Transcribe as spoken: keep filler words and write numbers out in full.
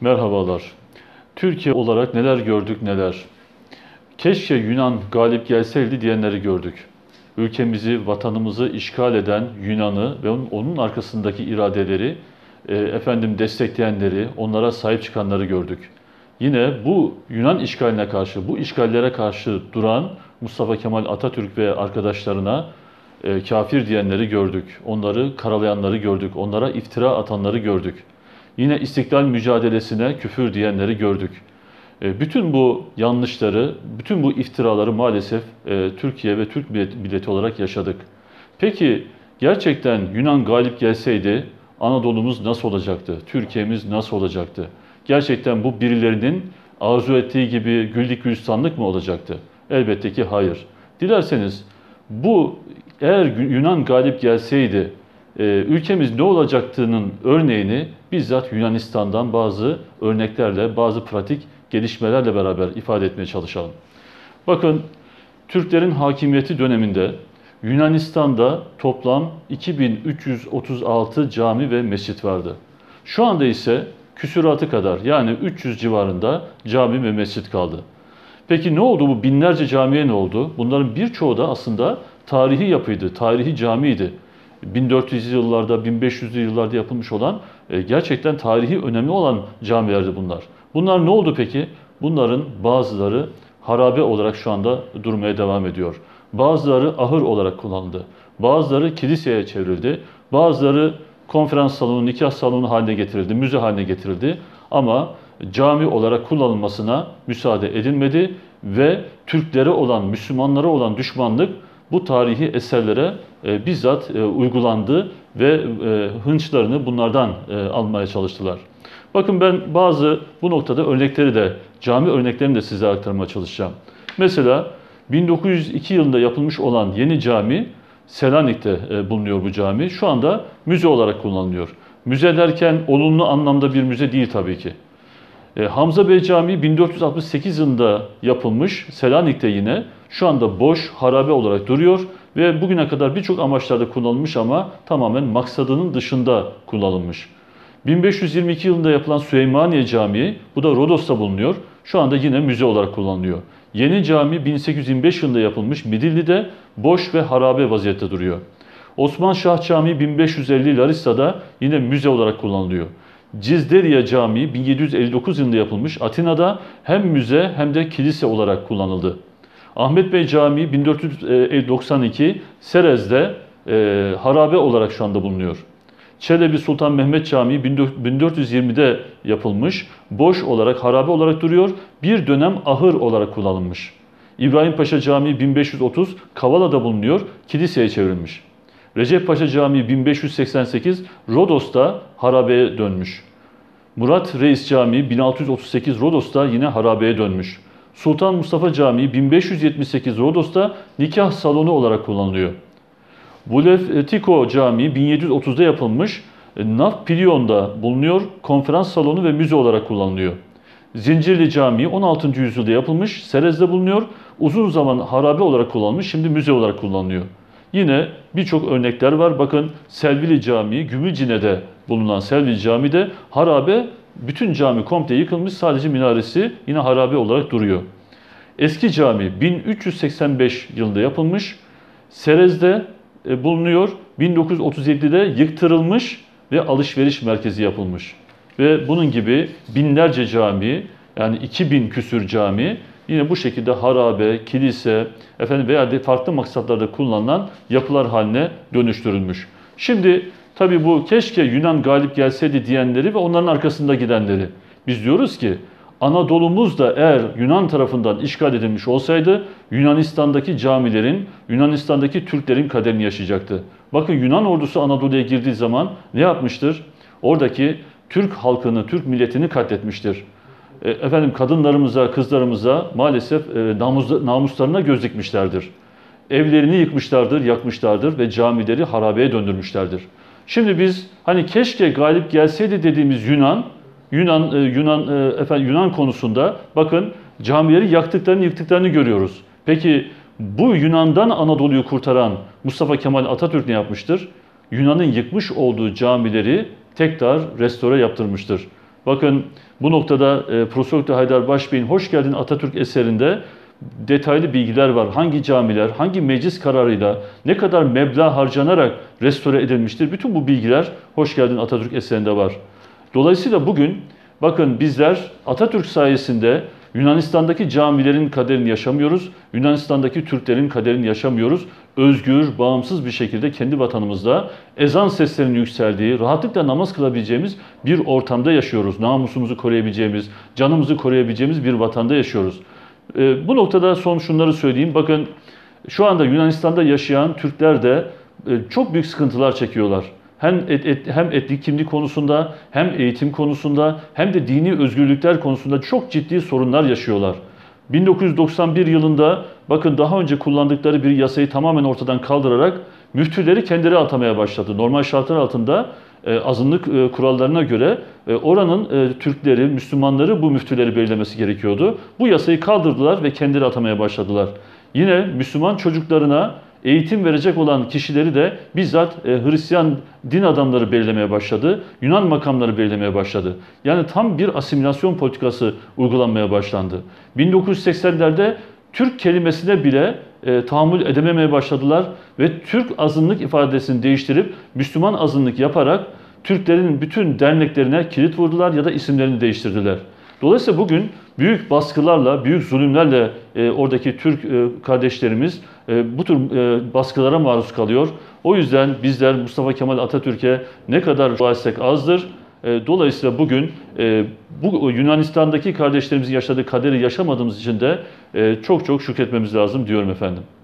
Merhabalar. Türkiye olarak neler gördük neler. Keşke Yunan galip gelseydi diyenleri gördük. Ülkemizi, vatanımızı işgal eden Yunan'ı ve onun, onun arkasındaki iradeleri, e, efendim destekleyenleri, onlara sahip çıkanları gördük. Yine bu Yunan işgaline karşı, bu işgallere karşı duran Mustafa Kemal Atatürk ve arkadaşlarına e, kafir diyenleri gördük. Onları karalayanları gördük. Onlara iftira atanları gördük. Yine istiklal mücadelesine küfür diyenleri gördük. E, Bütün bu yanlışları, bütün bu iftiraları maalesef e, Türkiye ve Türk milleti olarak yaşadık. Peki gerçekten Yunan galip gelseydi Anadolu'muz nasıl olacaktı? Türkiye'miz nasıl olacaktı? Gerçekten bu birilerinin arzu ettiği gibi güllük gülistanlık mı olacaktı? Elbette ki hayır. Dilerseniz bu eğer Yunan galip gelseydi e, ülkemiz ne olacaktığının örneğini bizzat Yunanistan'dan bazı örneklerle, bazı pratik gelişmelerle beraber ifade etmeye çalışalım. Bakın, Türklerin hakimiyeti döneminde Yunanistan'da toplam iki bin üç yüz otuz altı cami ve mescit vardı. Şu anda ise küsuratı kadar, yani üç yüz civarında cami ve mescit kaldı. Peki ne oldu, bu binlerce camiye ne oldu? Bunların birçoğu da aslında tarihi yapıydı, tarihi camiydi. bin dört yüzlü yıllarda, bin beş yüzlü yıllarda yapılmış olan e, gerçekten tarihi önemli olan camilerdi bunlar. Bunlar ne oldu peki? Bunların bazıları harabe olarak şu anda durmaya devam ediyor. Bazıları ahır olarak kullanıldı. Bazıları kiliseye çevrildi. Bazıları konferans salonu, nikah salonu haline getirildi, müze haline getirildi. Ama cami olarak kullanılmasına müsaade edilmedi ve Türklere olan, Müslümanlara olan düşmanlık bu tarihi eserlere e, bizzat e, uygulandı ve e, hınçlarını bunlardan e, almaya çalıştılar. Bakın, ben bazı bu noktada örnekleri de, cami örneklerini de size aktarmaya çalışacağım. Mesela bin dokuz yüz iki yılında yapılmış olan yeni cami, Selanik'te e, bulunuyor bu cami. Şu anda müze olarak kullanılıyor. Müze derken olumlu anlamda bir müze değil tabii ki. E, Hamza Bey Camii bin dört yüz altmış sekiz yılında yapılmış, Selanik'te yine. Şu anda boş, harabe olarak duruyor ve bugüne kadar birçok amaçlarda kullanılmış ama tamamen maksadının dışında kullanılmış. bin beş yüz yirmi iki yılında yapılan Süleymaniye Camii, bu da Rodos'ta bulunuyor. Şu anda yine müze olarak kullanılıyor. Yeni cami bin sekiz yüz yirmi beş yılında yapılmış, Midilli'de boş ve harabe vaziyette duruyor. Osman Şah Camii bin beş yüz elli Larissa'da yine müze olarak kullanılıyor. Cizderiye Camii bin yedi yüz elli dokuz yılında yapılmış, Atina'da hem müze hem de kilise olarak kullanıldı. Ahmet Bey Camii bin dört yüz doksan iki Serez'de e, harabe olarak şu anda bulunuyor. Çelebi Sultan Mehmet Camii bin dört yüz yirmide yapılmış, boş olarak, harabe olarak duruyor, bir dönem ahır olarak kullanılmış. İbrahim Paşa Camii bin beş yüz otuz Kavala'da bulunuyor, kiliseye çevrilmiş. Recep Paşa Camii bin beş yüz seksen sekiz Rodos'ta harabeye dönmüş. Murat Reis Camii bin altı yüz otuz sekiz Rodos'ta yine harabeye dönmüş. Sultan Mustafa Camii bin beş yüz yetmiş sekiz Rodos'ta nikah salonu olarak kullanılıyor. Bulevtiko Camii bin yedi yüz otuzda yapılmış, Nafplion'da bulunuyor, konferans salonu ve müze olarak kullanılıyor. Zincirli Camii on altıncı yüzyılda yapılmış, Serez'de bulunuyor, uzun zaman harabe olarak kullanılmış, şimdi müze olarak kullanılıyor. Yine birçok örnekler var. Bakın, Selvili Camii, Gümülcine'de bulunan Selvili Camii'de harabe, bütün cami komple yıkılmış, sadece minaresi yine harabe olarak duruyor. Eski Cami bin üç yüz seksen beş yılında yapılmış, Serez'de bulunuyor, bin dokuz yüz otuz yedide yıktırılmış ve alışveriş merkezi yapılmış. Ve bunun gibi binlerce cami, yani iki bin küsür cami yine bu şekilde harabe, kilise efendim veya de farklı maksatlarda kullanılan yapılar haline dönüştürülmüş. Şimdi tabii bu keşke Yunan galip gelseydi diyenleri ve onların arkasında gidenleri. Biz diyoruz ki Anadolu'muz da eğer Yunan tarafından işgal edilmiş olsaydı Yunanistan'daki camilerin, Yunanistan'daki Türklerin kaderini yaşayacaktı. Bakın, Yunan ordusu Anadolu'ya girdiği zaman ne yapmıştır? Oradaki Türk halkını, Türk milletini katletmiştir. Efendim, kadınlarımıza, kızlarımıza maalesef e, namus, namuslarına göz dikmişlerdir. Evlerini yıkmışlardır, yakmışlardır ve camileri harabeye döndürmüşlerdir. Şimdi biz hani keşke galip gelseydi dediğimiz Yunan, Yunan, e, Yunan, e, efendim, Yunan konusunda bakın camileri yaktıklarını, yıktıklarını görüyoruz. Peki bu Yunan'dan Anadolu'yu kurtaran Mustafa Kemal Atatürk ne yapmıştır? Yunan'ın yıkmış olduğu camileri tekrar restore yaptırmıştır. Bakın bu noktada e, Profesör Doktor Haydar Başbey'in Hoş Geldin Atatürk eserinde detaylı bilgiler var. Hangi camiler, hangi meclis kararıyla, ne kadar meblağ harcanarak restore edilmiştir. Bütün bu bilgiler Hoş Geldin Atatürk eserinde var. Dolayısıyla bugün bakın bizler Atatürk sayesinde Yunanistan'daki camilerin kaderini yaşamıyoruz. Yunanistan'daki Türklerin kaderini yaşamıyoruz. Özgür, bağımsız bir şekilde kendi vatanımızda ezan seslerinin yükseldiği, rahatlıkla namaz kılabileceğimiz bir ortamda yaşıyoruz. Namusumuzu koruyabileceğimiz, canımızı koruyabileceğimiz bir vatanda yaşıyoruz. E, bu noktada son şunları söyleyeyim. Bakın şu anda Yunanistan'da yaşayan Türkler de e, çok büyük sıkıntılar çekiyorlar. Hem, et, et, hem etnik kimlik konusunda, hem eğitim konusunda, hem de dini özgürlükler konusunda çok ciddi sorunlar yaşıyorlar. bin dokuz yüz doksan bir yılında bakın daha önce kullandıkları bir yasayı tamamen ortadan kaldırarak müftüleri kendileri atamaya başladı. Normal şartlar altında e, azınlık e, kurallarına göre e, oranın e, Türkleri, Müslümanları bu müftüleri belirlemesi gerekiyordu. Bu yasayı kaldırdılar ve kendileri atamaya başladılar. Yine Müslüman çocuklarına eğitim verecek olan kişileri de bizzat e, Hristiyan din adamları belirlemeye başladı. Yunan makamları belirlemeye başladı. Yani tam bir asimilasyon politikası uygulanmaya başlandı. bin dokuz yüz seksenlerde Türk kelimesine bile e, tahammül edememeye başladılar ve Türk azınlık ifadesini değiştirip Müslüman azınlık yaparak Türklerin bütün derneklerine kilit vurdular ya da isimlerini değiştirdiler. Dolayısıyla bugün büyük baskılarla, büyük zulümlerle e, oradaki Türk e, kardeşlerimiz e, bu tür e, baskılara maruz kalıyor. O yüzden bizler Mustafa Kemal Atatürk'e ne kadar dua etsek azdır. E, dolayısıyla bugün e, bu Yunanistan'daki kardeşlerimizin yaşadığı kaderi yaşamadığımız için de e, çok çok şükretmemiz lazım diyorum efendim.